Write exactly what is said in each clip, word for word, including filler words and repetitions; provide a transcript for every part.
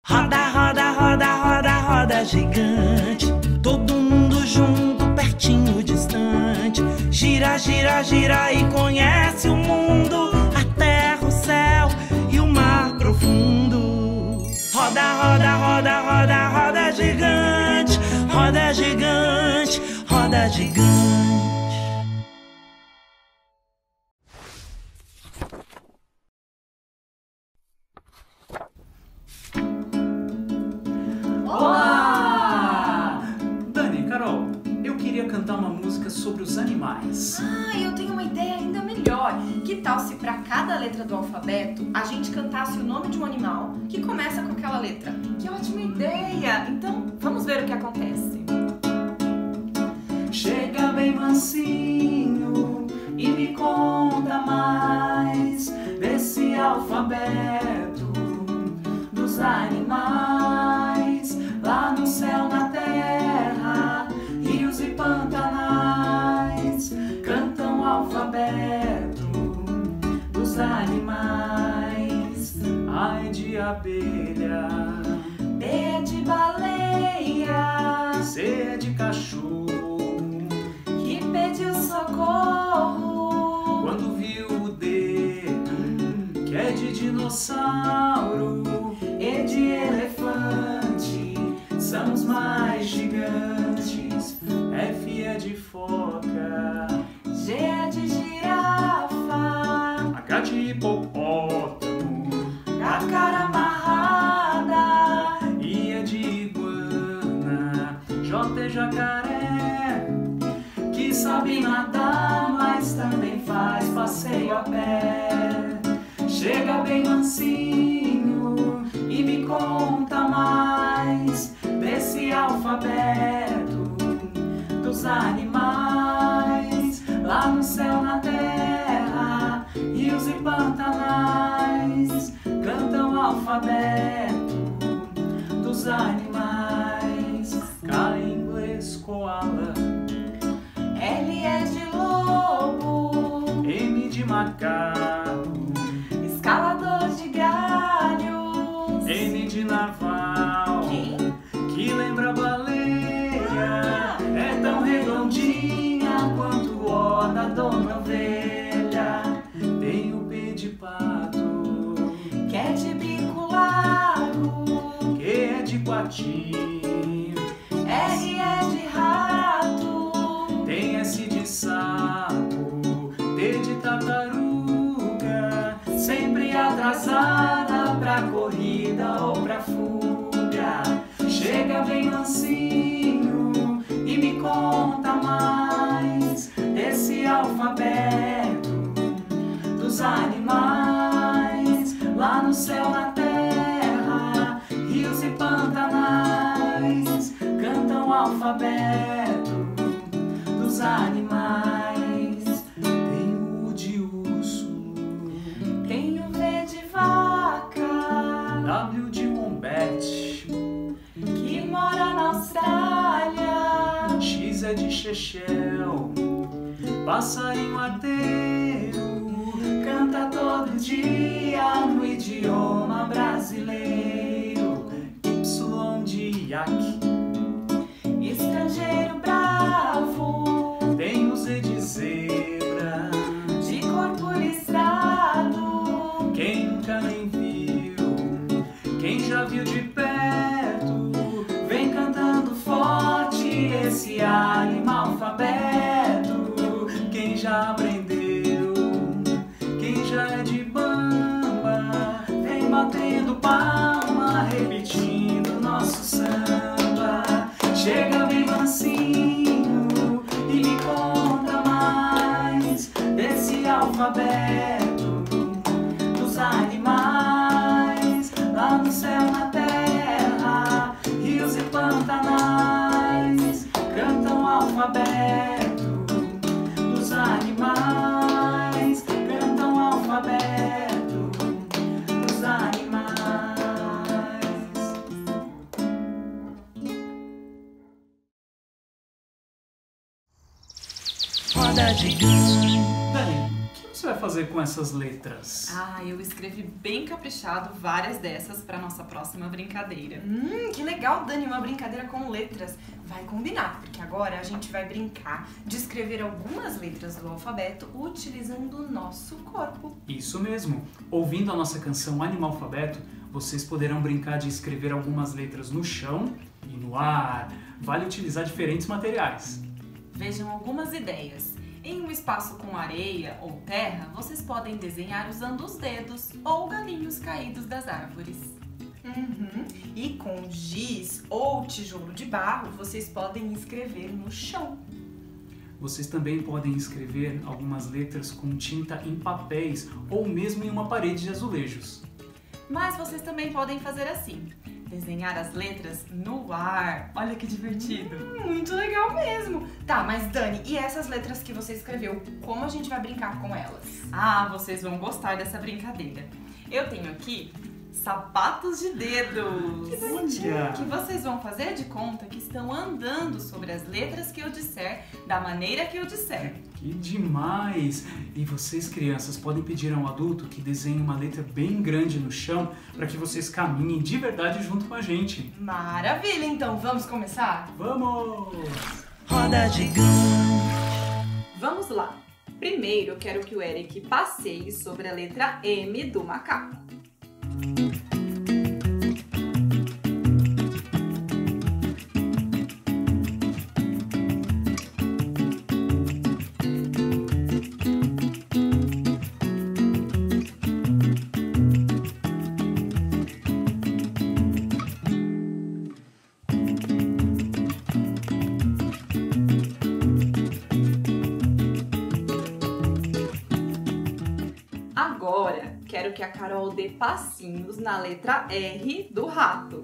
Roda, roda, roda, roda, roda gigante. Todo mundo junto, pertinho, distante. Gira, gira, gira e conhece o mundo. A terra, o céu e o mar profundo. Roda, roda, roda, roda, roda gigante. Roda gigante, roda gigante. Olá! Dani, Carol, eu queria cantar uma música sobre os animais. Ah, eu tenho uma ideia ainda melhor. Que tal se para cada letra do alfabeto a gente cantasse o nome de um animal que começa com aquela letra? Que ótima ideia! Então, vamos ver o que acontece. Chega bem mansinho e me conta mais desse alfabeto dos animais. Lá no céu, na terra, rios e pantanais cantam o alfabeto dos animais. Ai de abelha, B de baleia, C de cachorro, que pediu socorro quando viu o D, que é de dinossauro, E de elefante, são os mais gigantes. F é de foca, G é de girafa, H de hipopótamo, a cara amarrada, I é de iguana, J é jacaré, que sabe nadar, mas também faz passeio a pé. Chega bem mansinho e me conta mais desse alfabeto dos animais. Lá no céu, na terra, rios e pantanais cantam o alfabeto dos animais. K em inglês, koala, L é de lobo, M de macaco, escalador de galhos, N de narval, Quem? que lembra baleia, é tão redondinha quanto o ó da dona ovelha. Tem o P de pato, que é de bico largo, que é de patinho, R é de rato, tem S de sapo, T de tartaruga, sempre atrasada pra corrida ou pra fuga. Chega bem mansinho e me conta mais desse alfabeto dos animais. Lá no céu, na terra, rios e pantanais cantam o alfabeto dos animais. Tem o de urso, tem o V de vaca, W de wombat, que mora na Austrália, X é de Chechel, passarinho arteiro, canta todo dia no idioma brasileiro. Y de iaque, Estrangeiro bravo, tem o Z de zebra, de corpo listrado, quem nunca nem viu, quem já viu de perto, vem cantando forte esse animal alfabeto. quem já aprendeu, quem já é de bamba, Vem batendo palma, repetindo nosso samba. Chega bem mansinho e me conta mais desse alfabeto dos animais. Lá no céu, na terra, rios e pantanais cantam o alfabeto dos animais. Cantam o alfabeto dos animais. Roda gigante. Dani, que você vai fazer com essas letras? Ah, eu escrevi bem caprichado várias dessas para nossa próxima brincadeira. Hum, que legal, Dani, uma brincadeira com letras. Vai combinar, porque agora a gente vai brincar de escrever algumas letras do alfabeto utilizando o nosso corpo. Isso mesmo. Ouvindo a nossa canção Animalfabeto, vocês poderão brincar de escrever algumas letras no chão e no ar. Vale utilizar diferentes materiais. Vejam algumas ideias. Em um espaço com areia ou terra, vocês podem desenhar usando os dedos ou galinhos caídos das árvores. Uhum. E com giz ou tijolo de barro, vocês podem escrever no chão. Vocês também podem escrever algumas letras com tinta em papéis ou mesmo em uma parede de azulejos. Mas vocês também podem fazer assim, desenhar as letras no ar. Olha que divertido! Hum, muito legal mesmo! Tá, mas Dani, e essas letras que você escreveu, como a gente vai brincar com elas? Ah, vocês vão gostar dessa brincadeira. Eu tenho aqui sapatos de dedos. Que bonitinho! Que vocês vão fazer de conta que estão andando sobre as letras que eu disser, da maneira que eu disser. Que demais! E vocês, crianças, podem pedir a um adulto que desenhe uma letra bem grande no chão para que vocês caminhem de verdade junto com a gente. Maravilha! Então, vamos começar? Vamos! Roda gigante. Vamos lá! Primeiro, eu quero que o Eric passeie sobre a letra M do macaco. Agora, quero que a Carol dê passinhos na letra R do rato.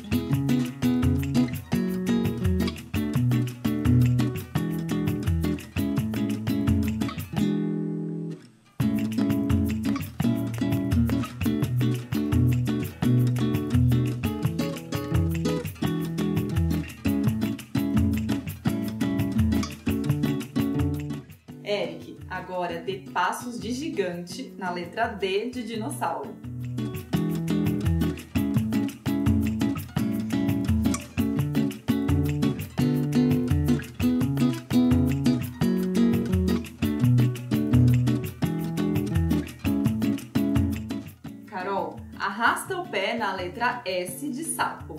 Eric, agora dê passos de gigante na letra D de dinossauro. Carol, arrasta o pé na letra S de sapo.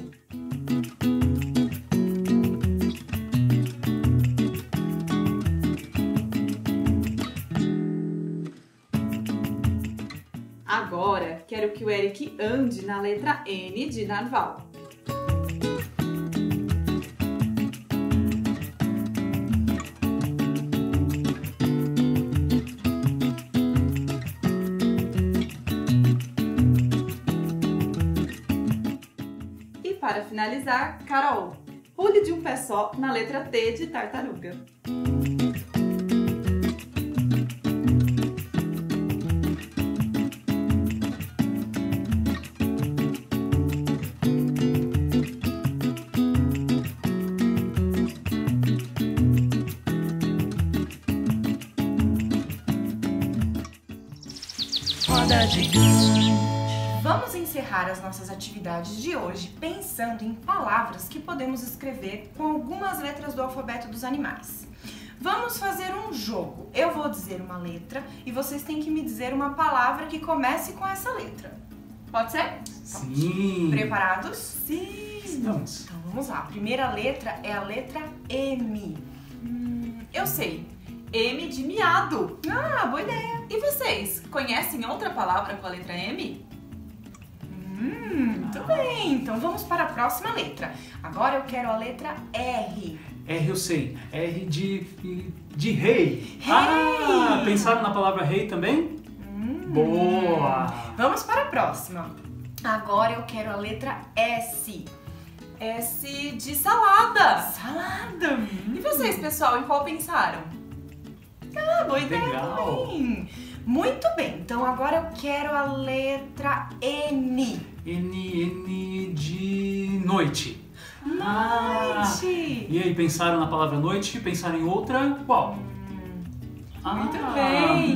Agora, quero que o Eric ande na letra N de narval. E para finalizar, Carol, pule de um pé só na letra T de tartaruga. Roda gigante. Vamos encerrar as nossas atividades de hoje pensando em palavras que podemos escrever com algumas letras do alfabeto dos animais. Vamos fazer um jogo. Eu vou dizer uma letra e vocês têm que me dizer uma palavra que comece com essa letra. Pode ser? Sim! Preparados? Sim! Estamos. Então vamos lá. A primeira letra é a letra M. Hum, eu sei. M de miado. Ah, boa ideia. E vocês, conhecem outra palavra com a letra M? Hum, muito bem. Então vamos para a próxima letra. Agora eu quero a letra R. R eu sei. R de, de rei. Rei. Ah, pensaram na palavra rei também? Hum. Boa! Vamos para a próxima. Agora eu quero a letra S. S de salada. Salada. E vocês, pessoal, em qual pensaram? Ah, boa ideia Legal. também. Muito bem, então agora eu quero a letra N. N, N de noite. Noite. Ah, e aí, pensaram na palavra noite? Pensaram em outra? Qual? Muito Ah, bem.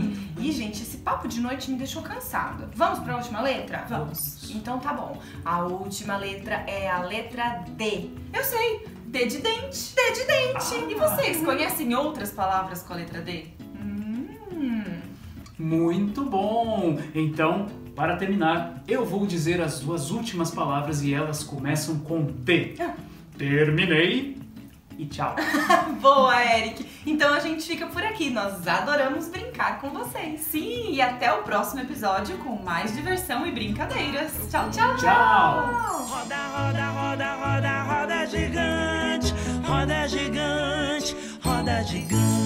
Ih, gente, esse papo de noite me deixou cansada. Vamos pra última letra? Vamos. Então tá bom. A última letra é a letra D. Eu sei, D de dente. D de dente. Ah. E vocês conhecem outras palavras com a letra D? Hum. Muito bom! Então, para terminar, eu vou dizer as duas últimas palavras e elas começam com T. Terminei e tchau. Boa, Eric. Então a gente fica por aqui. Nós adoramos brincar com vocês. Sim, e até o próximo episódio com mais diversão e brincadeiras. Tchau, tchau, Tchau! Roda, roda, roda, roda, roda gigante, roda gigante, roda gigante.